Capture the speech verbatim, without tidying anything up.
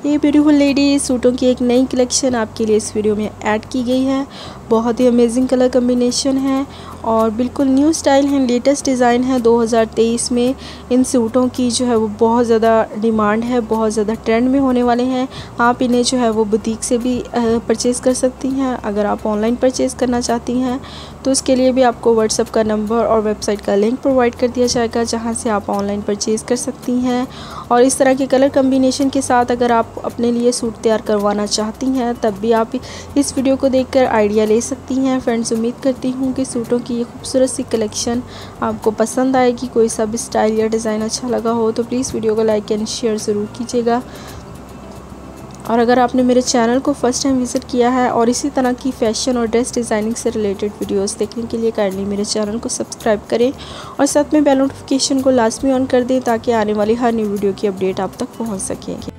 ये beautiful lady सूटों की एक नई कलेक्शन आपके लिए इस वीडियो में ऐड की गई है। बहुत ही अमेजिंग कलर कम्बिनेशन है और बिल्कुल न्यू स्टाइल है, लेटेस्ट डिज़ाइन है। दो हज़ार तेईस में इन सूटों की जो है वो बहुत ज़्यादा डिमांड है, बहुत ज़्यादा ट्रेंड में होने वाले हैं। आप इन्हें जो है वो बुटीक से भी परचेज़ कर सकती हैं। अगर आप ऑनलाइन परचेज़ करना चाहती हैं तो उसके लिए भी आपको व्हाट्सएप का नंबर और वेबसाइट का लिंक प्रोवाइड कर दिया जाएगा, जहाँ से आप ऑनलाइन परचेज़ कर सकती हैं। और इस तरह के कलर कम्बिनेशन के साथ अगर आप अपने लिए सूट तैयार करवाना चाहती हैं तब भी आप इस वीडियो को देखकर आइडिया ले सकती हैं। फ्रेंड्स, उम्मीद करती हूँ कि सूटों की ये खूबसूरत सी कलेक्शन आपको पसंद आएगी। कोई सा भी स्टाइल या डिज़ाइन अच्छा लगा हो तो प्लीज़ वीडियो को लाइक एंड शेयर ज़रूर कीजिएगा। और अगर आपने मेरे चैनल को फर्स्ट टाइम विज़िट किया है और इसी तरह की फ़ैशन और ड्रेस डिज़ाइनिंग से रिलेटेड वीडियोस देखने के लिए काइंडली मेरे चैनल को सब्सक्राइब करें और साथ में बेल नोटिफिकेशन को लाजमी ऑन कर दें ताकि आने वाली हर न्यू वीडियो की अपडेट आप तक पहुंच सके।